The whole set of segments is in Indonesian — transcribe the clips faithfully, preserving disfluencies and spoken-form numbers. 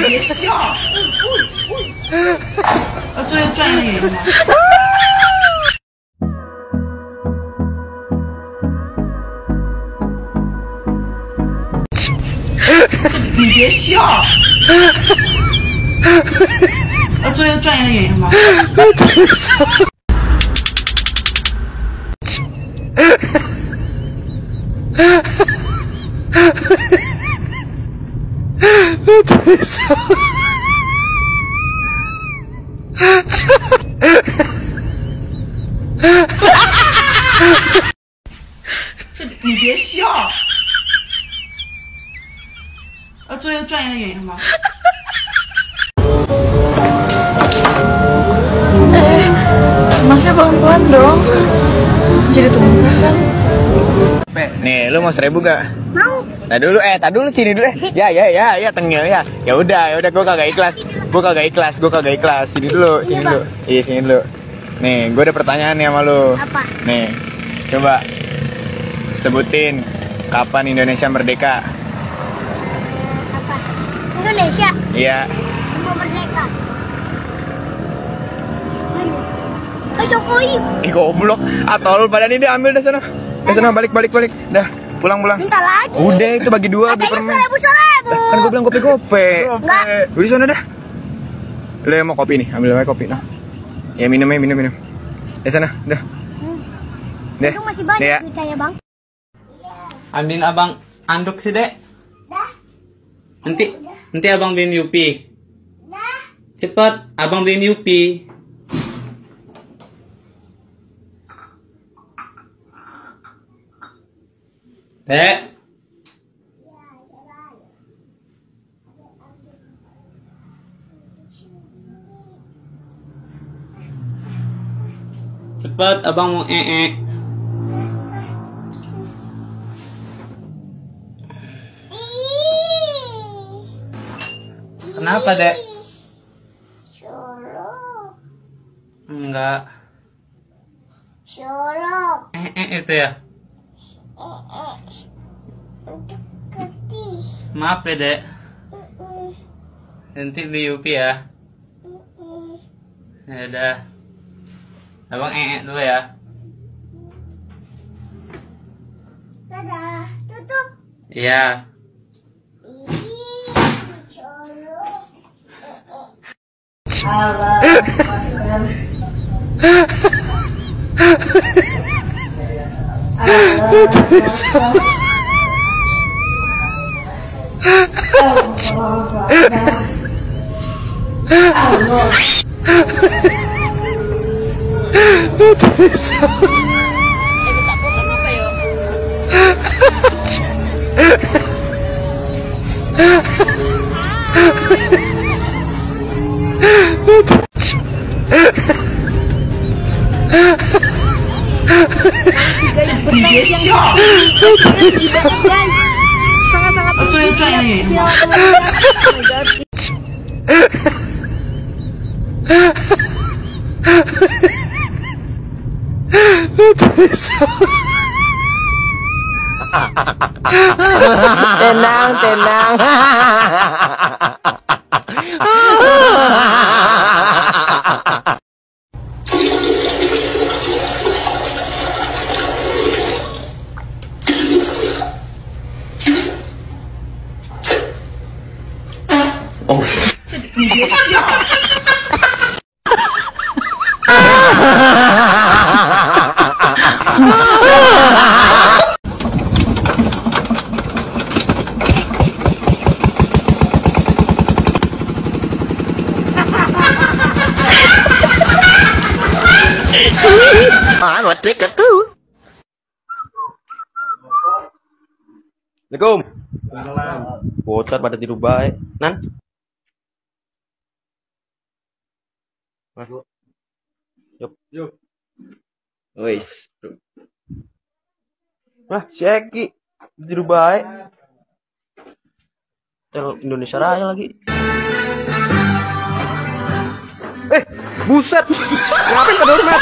别笑，要做一个专业的演员吗？你别笑，要做一个专业的演员吗？你别笑，要做一个专业的演员吗？ Eh, masnya pelan-pelan dong. Jadi tumbuh kan? Nih, lu mau seribu gak? Mau. Nah dulu, eh, tak dulu sini dulu, eh. Ya, ya, ya, ya, tengil ya. Ya udah, ya udah, gua kagak ikhlas. Gua kagak ikhlas, gua kagak ikhlas. Sini dulu, sini dulu. Iya, sini dulu. Nih, gua ada pertanyaan nih sama lu. Apa? Nih, coba sebutin kapan Indonesia merdeka. Apa? Indonesia. Iya. Mau merdeka. Pak Jokowi. Ih, goblok. Atol pada ini dia ambil dah sana. Dah sana, balik, balik, balik. Dah, pulang, pulang. Minta lagi. Udah, itu bagi dua, beli permen. Seribu seribu. Dah, kan gua bilang kopi-kopi. Enggak. Udah sana dah. Lu yang mau kopi nih, ambil aja kopi, nah. Ya minum ya, minum, minum. Di sana, dah. Deh. Itu masih banyak ya. duitnya, Bang. Ambil abang anduk sih, Dek. Dah. Nanti nanti abang beliin Yupi. Dah. Cepet, abang beliin Yupi. Dek. Cepet, abang mau ee. Kenapa, Dek? Colok. Enggak. Colok. Eh, eh itu ya. Eh, eh. Untuk keti. Maaf ya, Dek. Mm-mm. Nanti beli Yupi ya. Mm-mm. Ya udah. Abang ee dulu ya. Dadah. Tutup. Iya. Ih, colok. 你别笑，要做一个专业的演员吗？ Tenang, tenang. Oh. 你别笑。 Ah, buat trik itu. Assalamualaikum. Bocor pada tidur baik. Nan. Masuk. Yuk. Yuk. Wis. Wah, si Eki tidur baik. Tel Indonesia Raya lagi. Eh, buset. Ngapain ke doormat?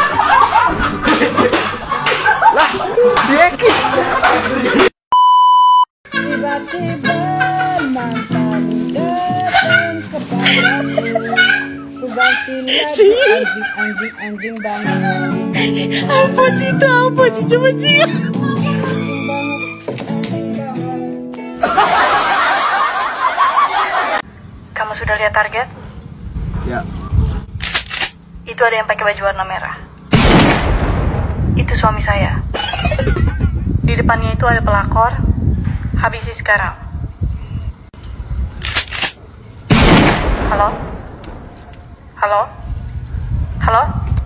Lah, si Eki. Tiba-tiba mantan datang. Anjing, anjing, anjing banget. Apa sih itu? Apa sih? Coba sih. Kamu sudah lihat target? Ya. Itu ada yang pakai baju warna merah. Itu suami saya. Di depannya itu ada pelakor. Habisi sekarang. Halo? Halo? Halo?